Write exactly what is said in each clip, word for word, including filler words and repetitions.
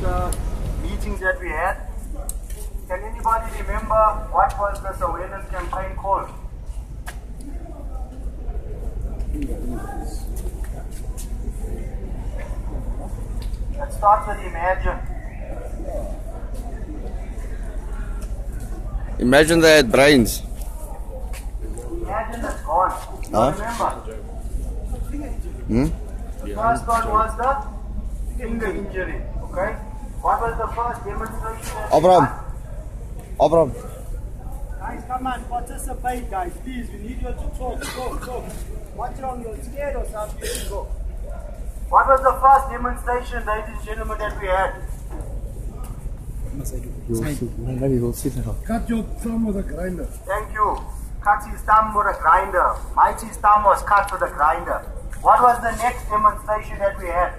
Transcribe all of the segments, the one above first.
uh, meetings that we had. Can anybody remember what was this awareness campaign called? Let's start with Imagine. Imagine they had brains. Imagine it's gone. Huh? Remember? Hmm? The first one was the finger injury. Okay? What was the first demonstration? that we Abraham. had? Abraham. Guys, come on, participate, guys. Please, we need you to talk, talk, talk. What's wrong? You're scared or something? You go. What was the first demonstration, ladies and gentlemen, that we had? Cut your thumb with a grinder. Thank you. Cut his thumb with a grinder. Mighty's thumb was cut with a grinder. What was the next demonstration that we had?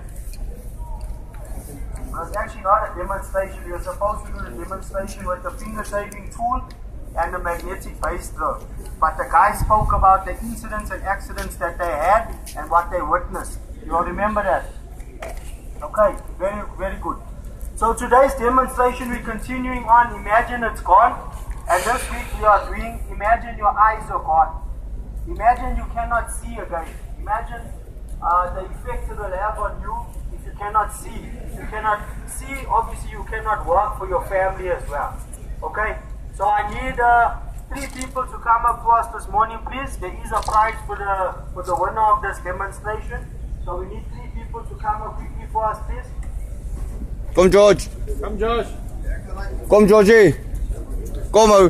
It was actually not a demonstration. We were supposed to do the demonstration with the finger saving tool and the magnetic base drill. But the guys spoke about the incidents and accidents that they had and what they witnessed. You all remember that? Okay, very, very good. So today's demonstration, we're continuing on Imagine It's Gone. And this week we are doing Imagine Your Eyes Are Gone. Imagine you cannot see again. Imagine uh, the effect it will have on you if you cannot see. If you cannot see, obviously you cannot work for your family as well. Okay? So I need uh, three people to come up to us this morning, please. There is a prize for the, for the winner of this demonstration. So we need three people to come up quickly for us, please. Come George. Come, Josh. Come Georgie. Come out.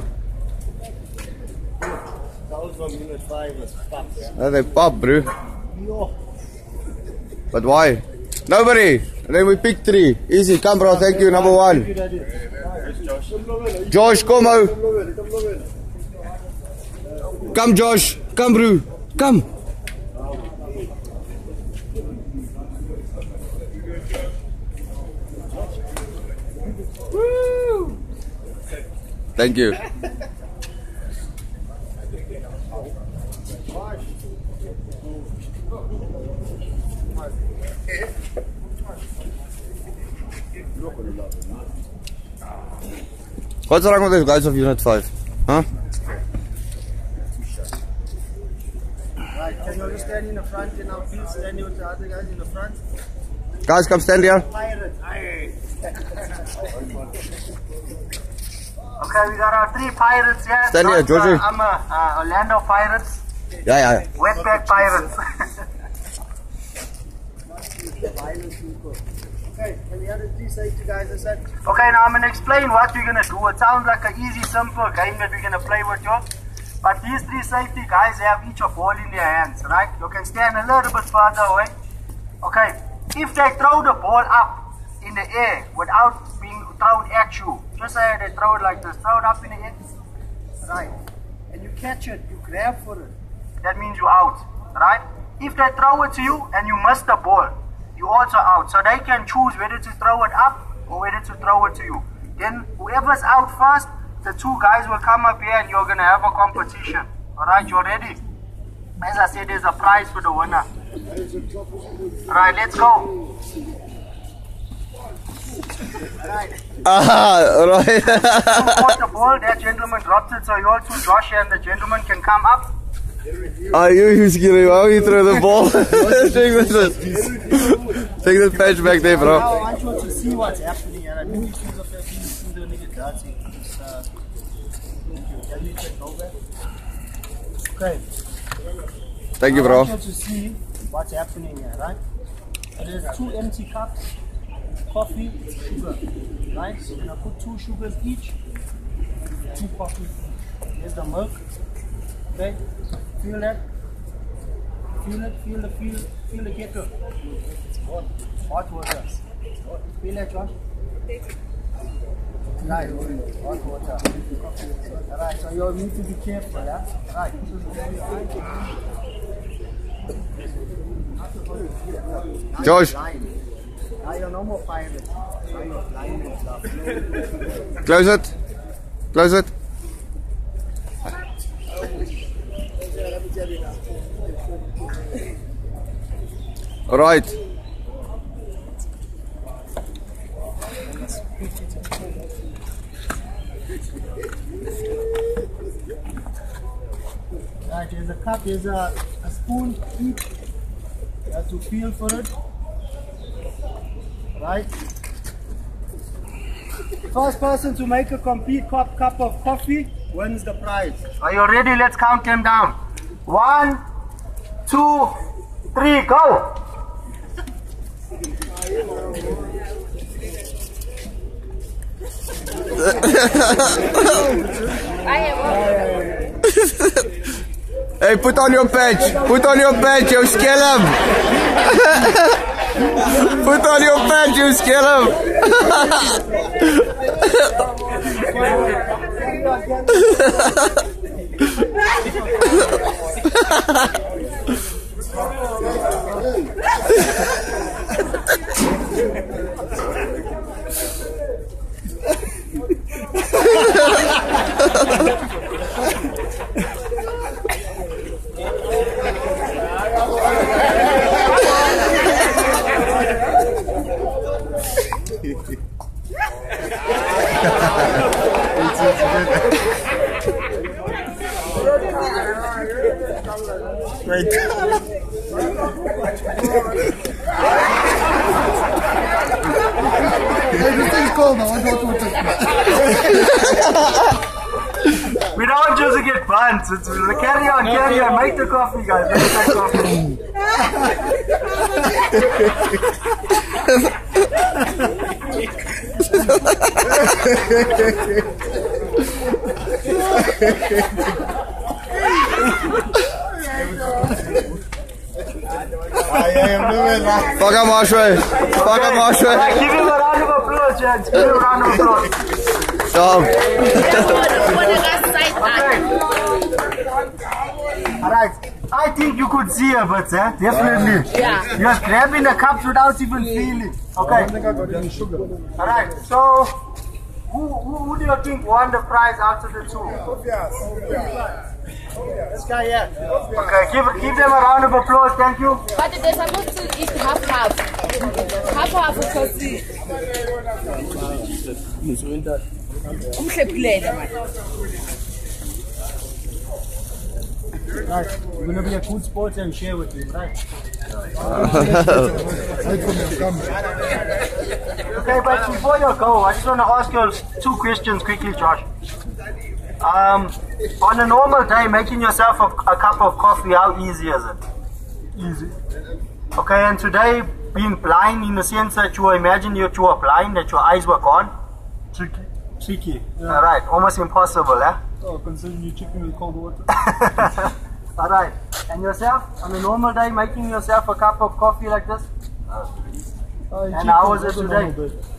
Those from unit five was fucked. Uh, they pop, bro. Yo. But why? Nobody. And then we pick three. Easy. Come bro. Thank you. Number one. Josh, come out. Come Josh. Come bro. Come. Woo. Thank you. What's wrong with these guys of Unit five? Huh? Right, can you all just stand in the front and now please stand with the other guys in the front? Guys, come stand here. Pirates. Okay, we got our three pirates here. Stand here, Not, Georgie. Uh, I'm a uh, Orlando Pirates. Yeah, yeah, yeah. Wetback Pirates. Okay, and the other three safety guys are set. Okay, now I'm going to explain what we're going to do. It sounds like an easy, simple game that we're going to play with you. But these three safety guys have each a ball in their hands, right? You can stand a little bit further away. Okay, if they throw the ball up in the air without being thrown at you, just say they throw it like this, throw it up in the air. Right. And you catch it, you grab for it. That means you're out, right? If they throw it to you and you miss the ball, you're also out. So they can choose whether to throw it up or whether to throw it to you. Then whoever's out first, the two guys will come up here and you're going to have a competition. Alright, you ready? As I said, there's a prize for the winner. Alright, let's go. Alright. Ah, right. You caught the ball, that gentleman dropped it, so you all two, Josh and the gentleman, can come up. Ah, you, you scary. Why you throw the ball? Take this. Take this patch back there, Now bro. I want you to see what's happening, and I think these things are facing the nigga dancing. It's, uh, thank you. Can you take over? Okay. Thank you, I bro. want you to see what's happening here, right? There's two empty cups, coffee, sugar, right? So we're gonna put two sugars each, two coffee. Here's the milk. Okay, feel that? Feel it, feel the feel, feel the kettle. It's hot, hot water. Feel that, Josh? Right, hot water. Alright, so you need to be careful, yeah? Right, this is over your eye. Josh, Now you're no more pirate. Now you're blind and stuff. close it. Close it. All right. Right, there's a cup, there's a, a spoon, eat. You have to feel for it. Right? First person to make a complete cup, cup of coffee wins the prize. Are you ready? Let's count them down. One, two, three, go! Hey, put on your patch. Put on your patch, you scale him. Put on your patch, you scale Right. Hey, this thing's cold now. I don't want to. We don't want you to get burnt. It's, it's, carry on, carry on. Make the coffee, guys. Make the Fuck him, Ashway. Fuck him, Ashway. Right, give him a round of applause, gents. Give him a round of applause. Stop. Alright, I think you could see a bit, eh? Definitely. Yeah. You're grabbing the cups without even feeling. Okay. Alright, so who, who, who do you think won the prize out of the two? This guy, yeah. Okay, give, give them a round of applause, thank you. But they're supposed to eat half half. Half half because the Right. We're gonna be a good sport and share with you, right? Okay, but before you go, I just want to ask you two questions quickly, Josh. Um, on a normal day, making yourself a, a cup of coffee, how easy is it? Easy. Okay, and today, being blind in the sense that you imagine that you were blind, that your eyes were gone. Tricky. Tricky. Yeah. Alright, almost impossible, eh? Oh, considering you chicken with cold water. Alright, and yourself, on a normal day, making yourself a cup of coffee like this? Uh, And how was it today?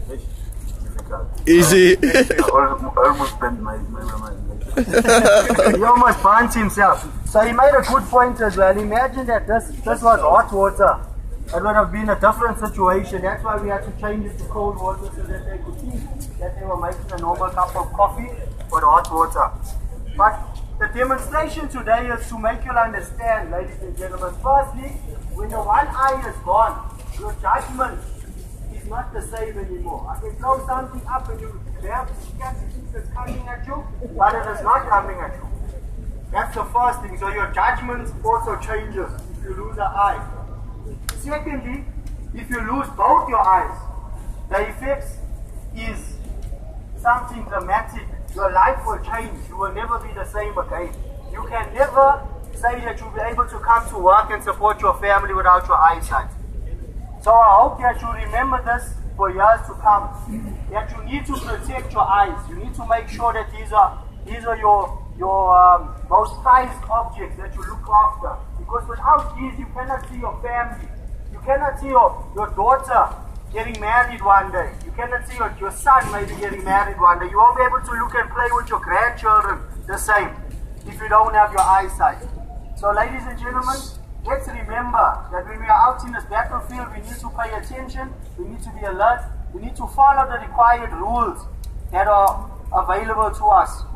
Easy. Almost bent my, my, my, he almost burnt himself. So he made a good point as well. Imagine that this, this was hot water. It would have been a different situation. That's why we had to change it to cold water so that they could see that they were making a normal cup of coffee with hot water. But the demonstration today is to make you understand, ladies and gentlemen. Firstly, when the one eye is gone, your judgment is not the same anymore. I can throw something up and you grab the catch it's coming at you, but it is not coming at you. That's the first thing. So your judgment also changes if you lose an eye. Secondly, if you lose both your eyes, the effects is something dramatic. Your life will change. You will never be the same again. You can never say that you'll be able to come to work and support your family without your eyesight. So I hope that you remember this for years to come. That you need to protect your eyes. You need to make sure that these are these are your your um, most prized objects that you look after. Because without these, you cannot see your family. You cannot see your, your daughter getting married one day. You cannot see your, your son maybe getting married one day. You won't be able to look and play with your grandchildren the same if you don't have your eyesight. So ladies and gentlemen, let's remember that when we are out in this battlefield, we need to pay attention, we need to be alert, we need to follow the required rules that are available to us.